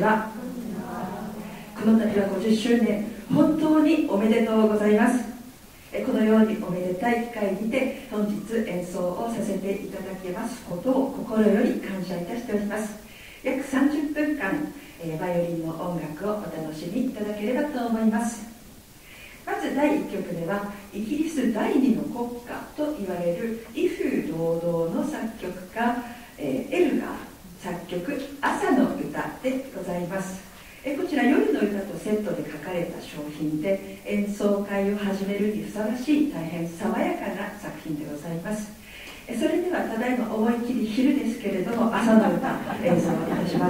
は。この度は50周年、本当におめでとうございます。このようにおめでたい機会にて本日演奏をさせていただけますことを心より感謝いたしております。約30分間、バイオリンの音楽をお楽しみいただければと思います。まず第1曲ではイギリス第2の国歌と言われる威風堂々の作曲家、エルガー作曲「朝の歌」でございます。こちら夜の歌とセットで書かれた商品で演奏会を始めるにふさわしい大変爽やかな作品でございます。それではただいま思いっきり昼ですけれども朝の歌演奏いたします。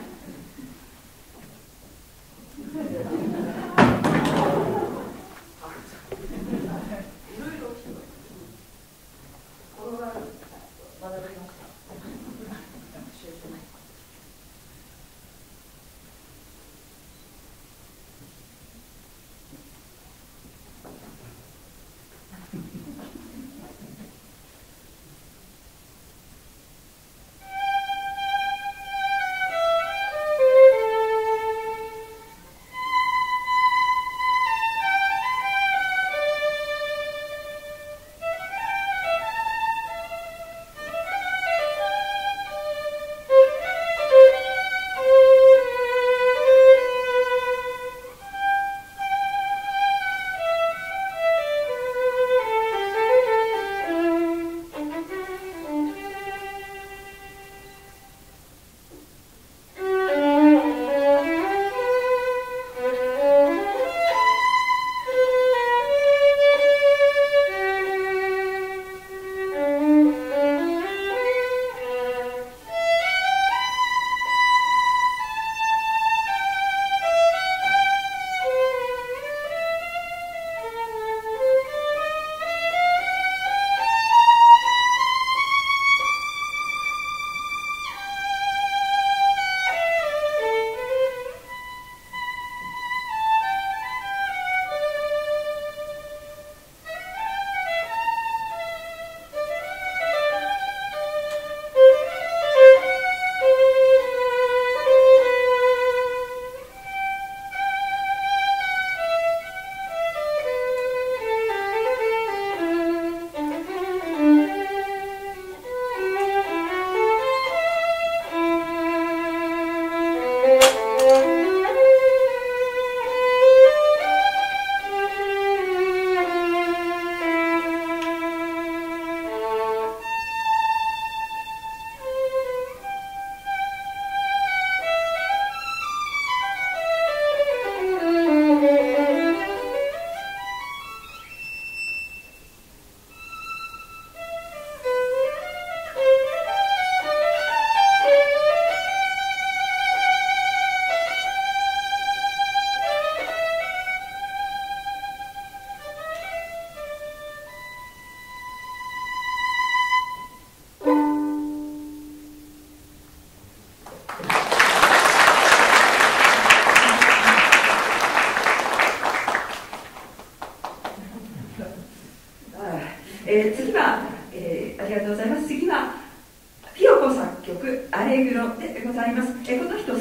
次は、ありがとうございます。次はピヨコ作曲アレグロでございます。この人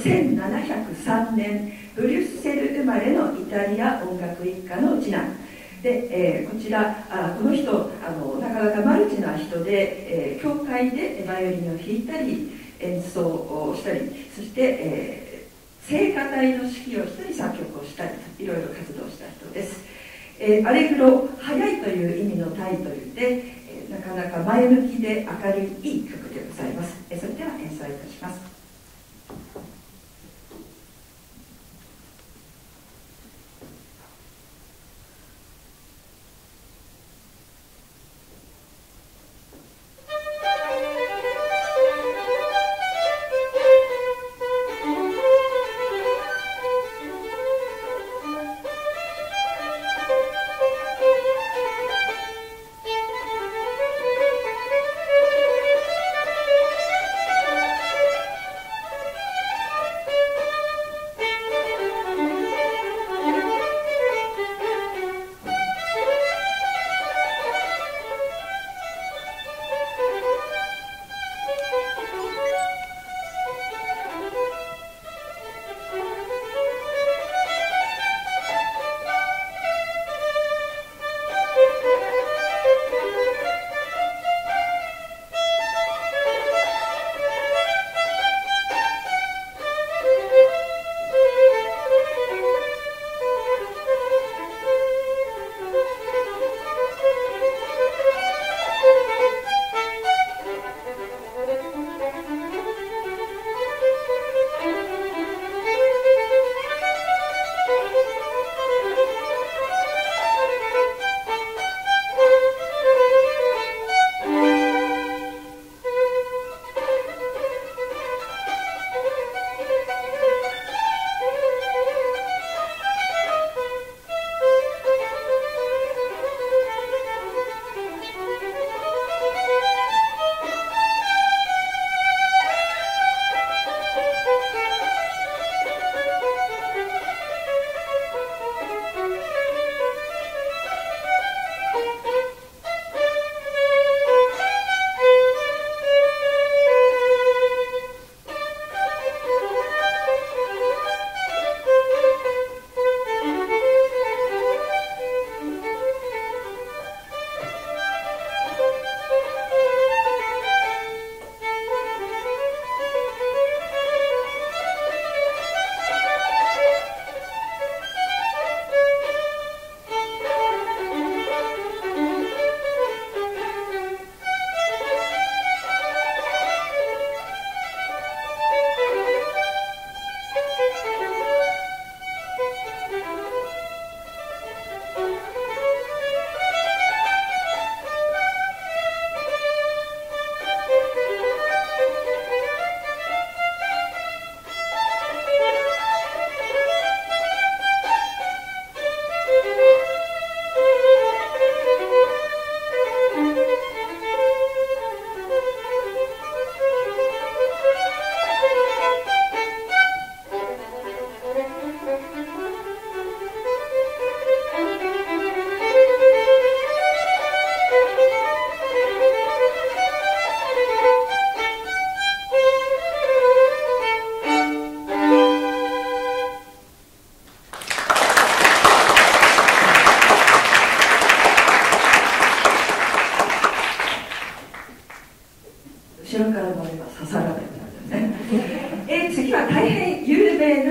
1703年ブリュッセル生まれのイタリア音楽一家の次男で、こちらこの人なかなかマルチな人で、教会でバイオリンを弾いたり演奏をしたり、そして、聖歌隊の指揮をしたり作曲をしたりといろいろ活動した人です。アレグロ、速いという意味のタイトルで、なかなか前向きで明るいいい曲でございます。それでは演奏いたします。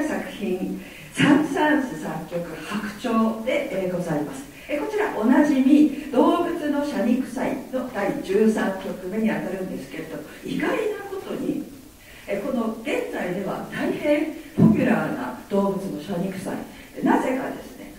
作品サン・サンス作曲「白鳥」でございます。こちらおなじみ動物の謝肉祭の第13曲目にあたるんですけれど、意外なことにこの現在では大変ポピュラーな動物の謝肉祭、なぜかですね、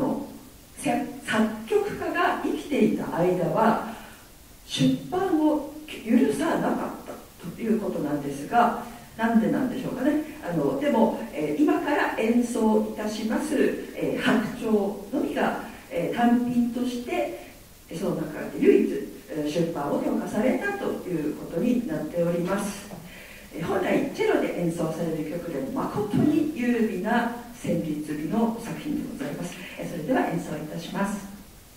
作曲家が生きていた間は出版を許さなかったということなんですが、なんでなんでしょうかね。でも、今から演奏いたします、白鳥のみが、単品としてその中で唯一出版を許可されたということになっております。本来チェロで演奏される曲でも誠に優美な旋律美の作品でございます。それでは演奏いたします。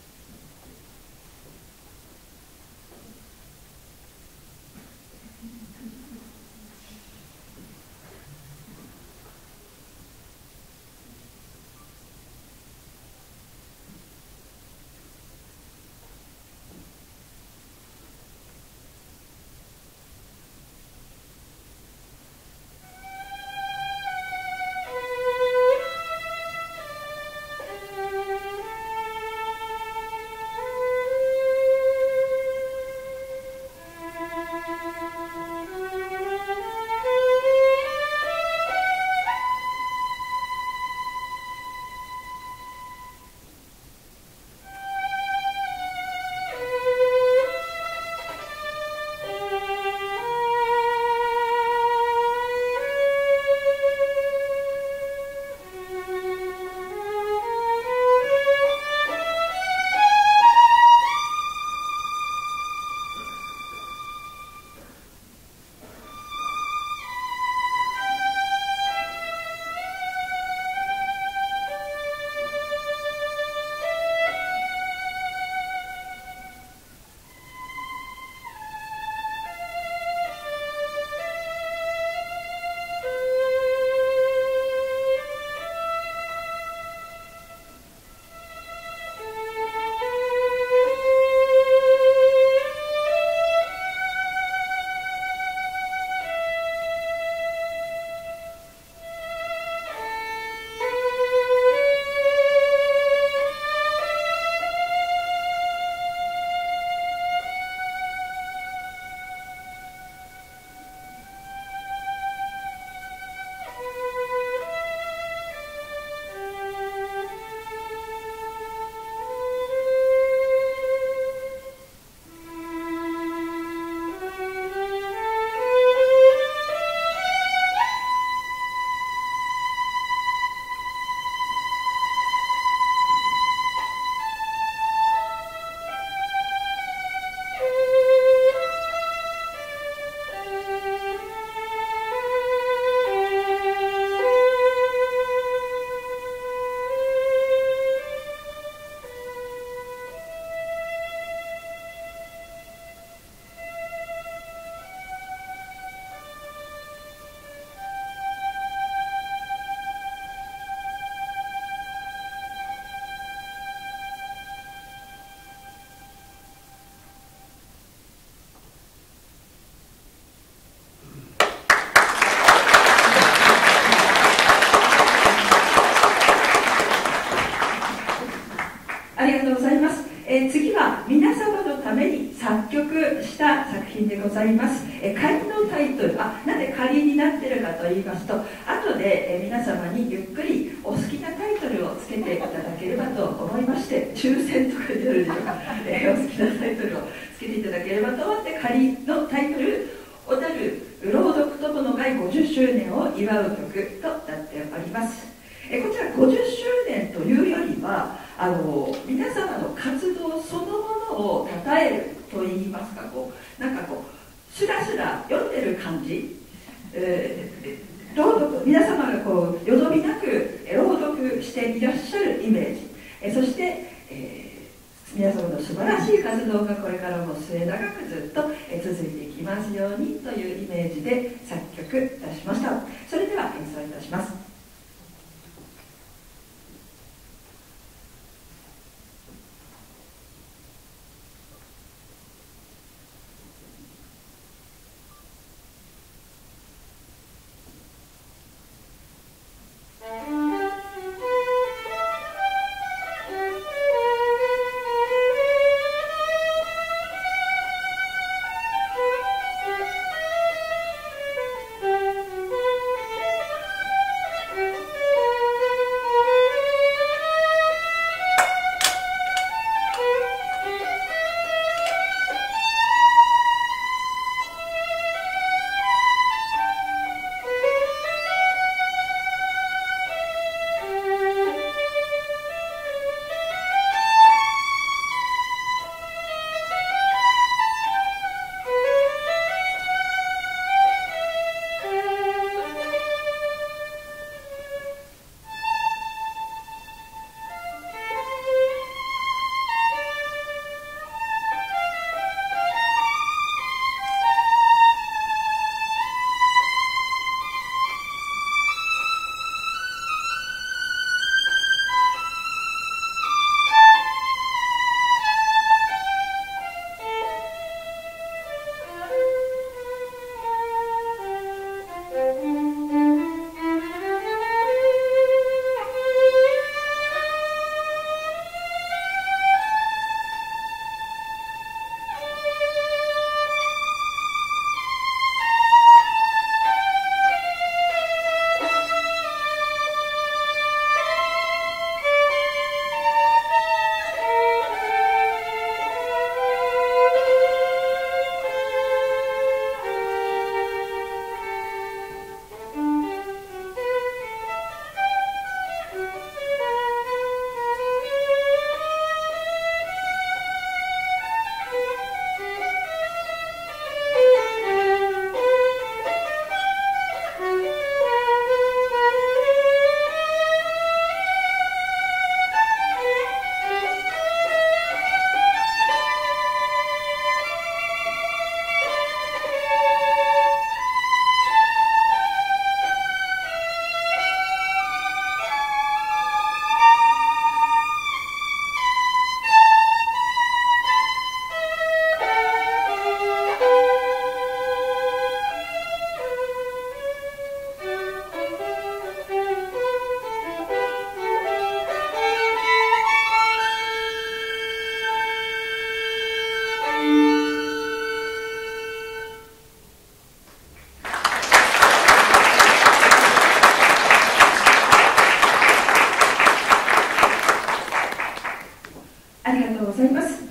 次は皆様のために作曲した作品でございます。仮のタイトル、なんで仮になっているかと言いますと、後で皆様にゆっくりお好きなタイトルをつけていただければと思いまして、抽選とか出るでしょうか、お好きなタイトルをつけていただければと思って、仮のタイトル、小樽朗読友の会50周年を祝う曲となっております。こちら50周年というよりは皆様の活動そのものを称えるといいますか、スラスラ読んでる感じ、朗読、皆様がよどみなく朗読していらっしゃるイメージ、そして、皆様の素晴らしい活動がこれからも末永くずっと続いていきますようにというイメージで作曲いたしました。それでは演奏いたします。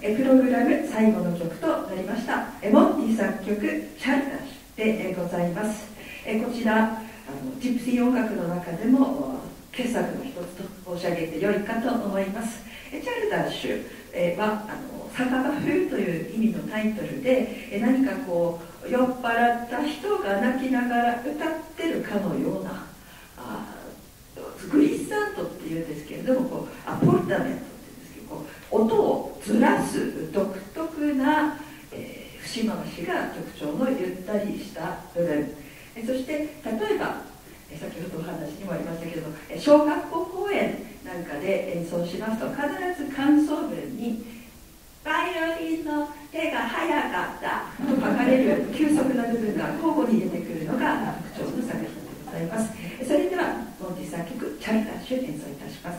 プログラム最後の曲となりましたモンティ作曲「チャルダシ」でございます。こちらジプシー音楽の中でも傑作の一つと申し上げてよいかと思います。チャルダッシュは酒場風という意味のタイトルで、何かこう酔っ払った人が泣きながら歌ってるかのようなグリッサントっていうんですけれども、アポルタメントっていうんですけど、音をずらす独特な、節回しが特徴のゆったりした部分、そして例えば先ほどお話にもありましたけれども、小学校公演なんかで演奏しますと、必ず感想文に「バイオリンの手が速かった」と書かれる急速な部分が交互に出てくるのが特徴の作品でございます。それではモンティ作曲「チャルダッシュ」演奏いたします。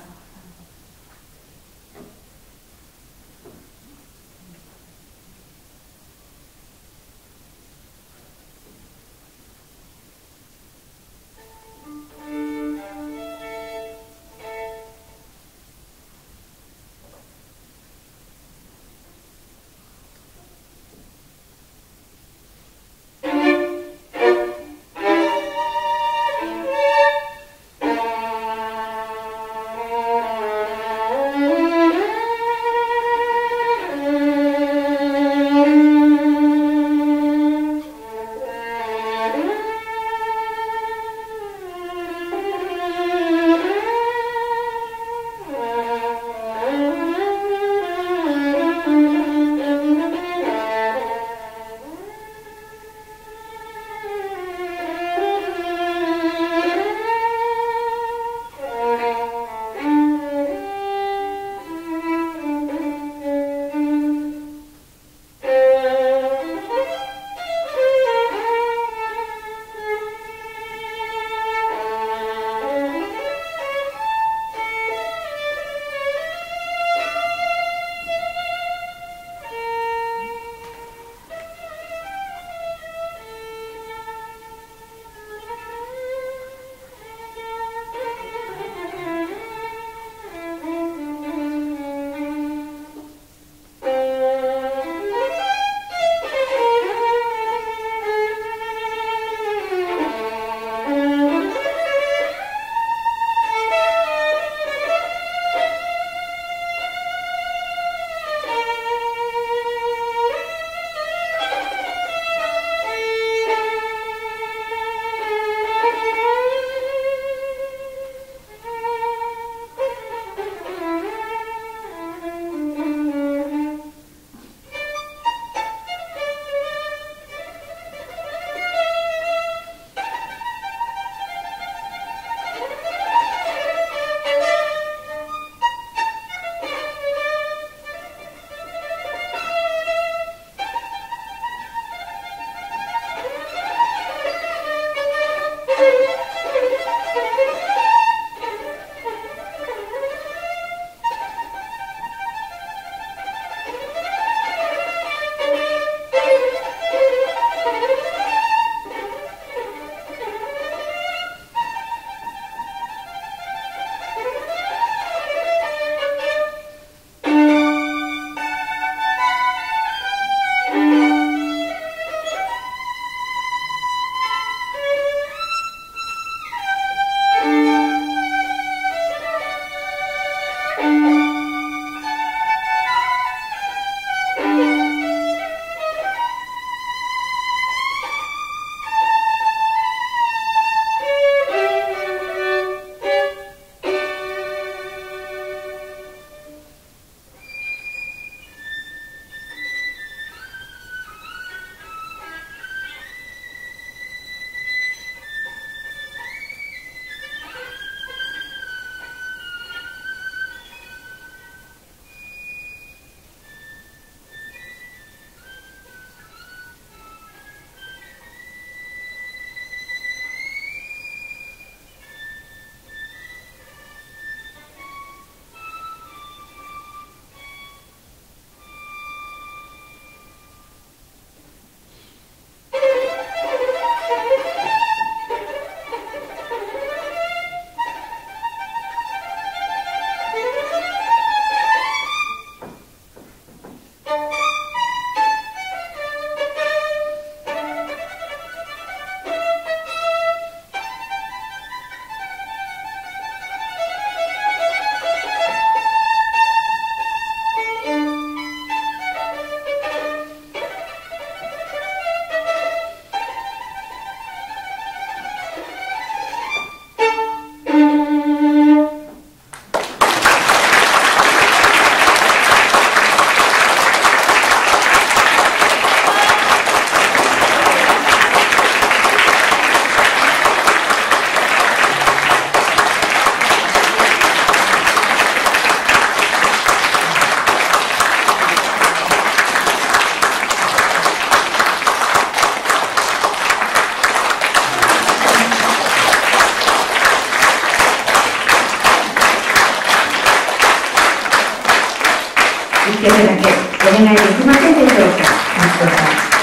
けるだけお願いできませんでしょうか。息子さん、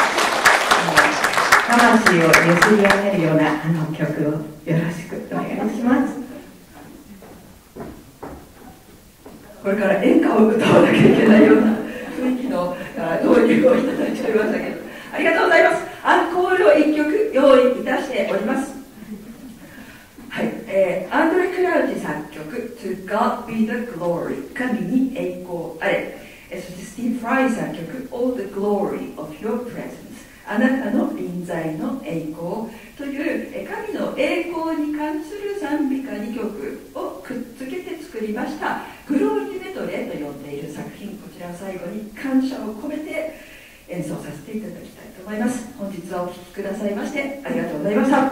魂を揺すり上げるような曲をよろしくお願いします。 これから演歌を歌わなきゃいけないような雰囲気の導入をいただいておりましたけど、ありがとうございます。アンコールを1曲用意いたしております。はい、アンドレ・クラウチ作曲 To God Be the Glory 神に栄光あれ、そしてスティーブ・フライ作曲 All the Glory of Your Presence あなたの臨在の栄光という神の栄光に関する賛美歌2曲をくっつけて作りましたグローリーメドレーと呼んでいる作品、こちらを最後に感謝を込めて演奏させていただきたいと思います。本日はお聴きくださいましてありがとうございました。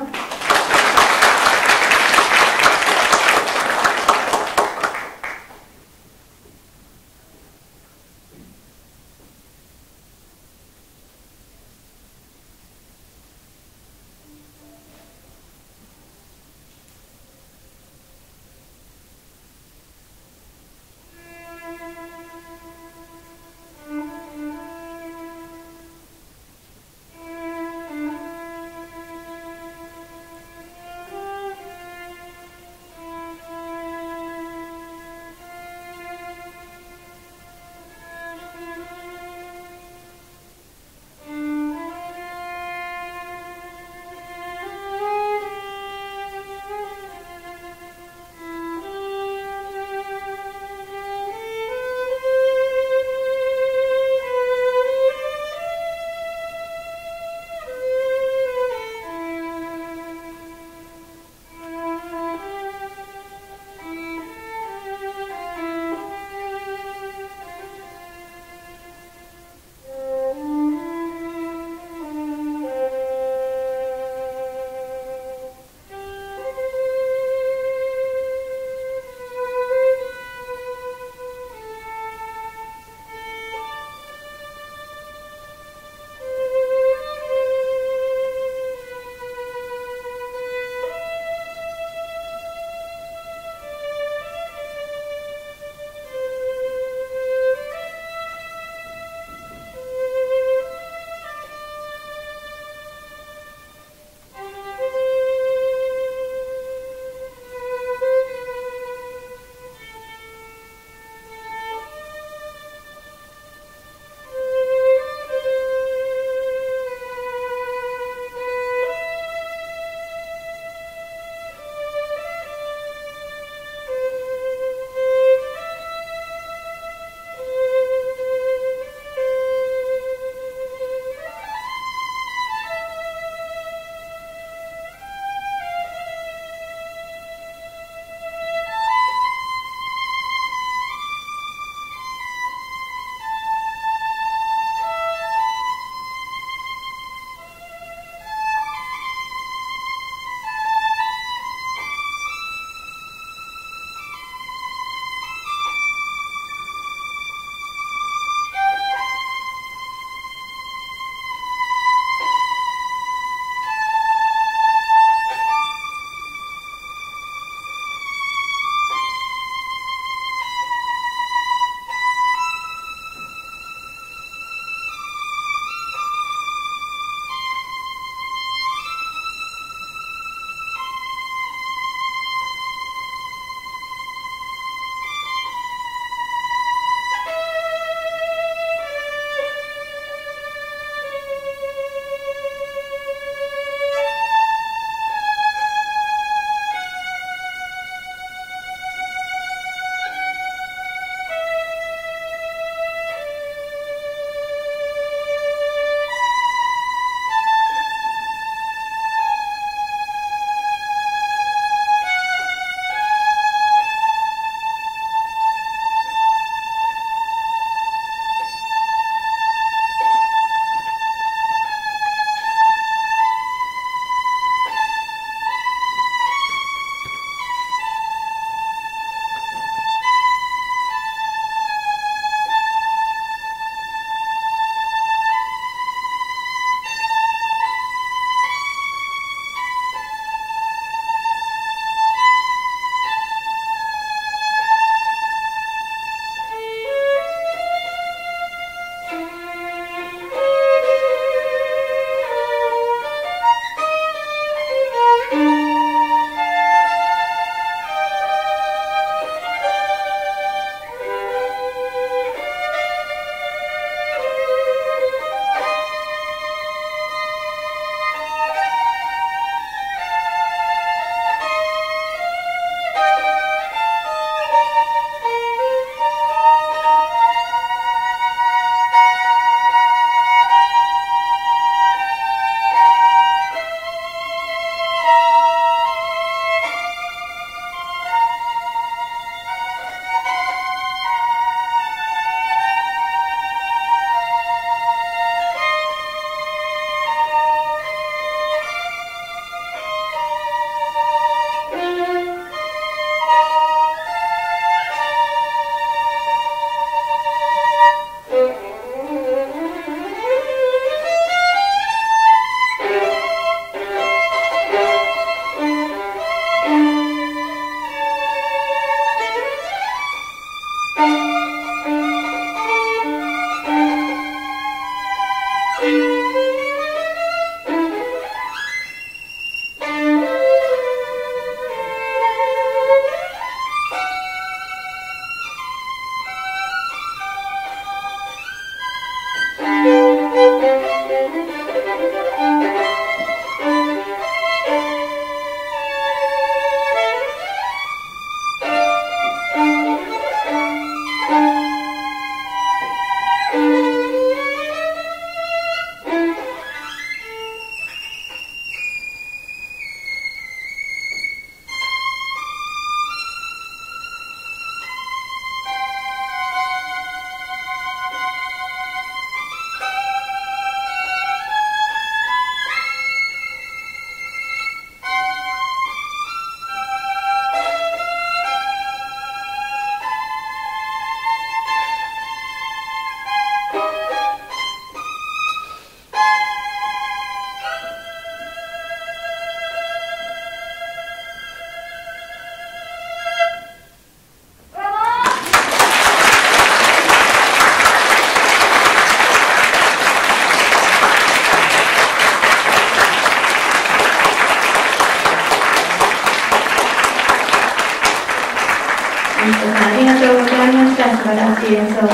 ありがとうございました。素晴らしい演奏。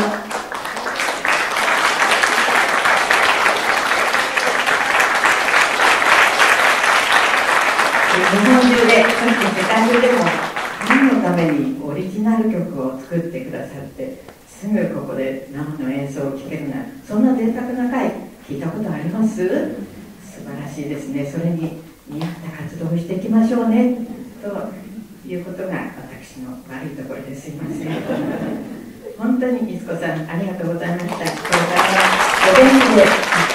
日本中で、そして世界中でも何のためにオリジナル曲を作ってくださって、すぐここで生の演奏を聴けるな、そんな贅沢な会聞いたことあります？素晴らしいですね。それに見合った活動をしていきましょうねということが私の悪いところですいません。本当にいつこさんありがとうございました。これからお元気で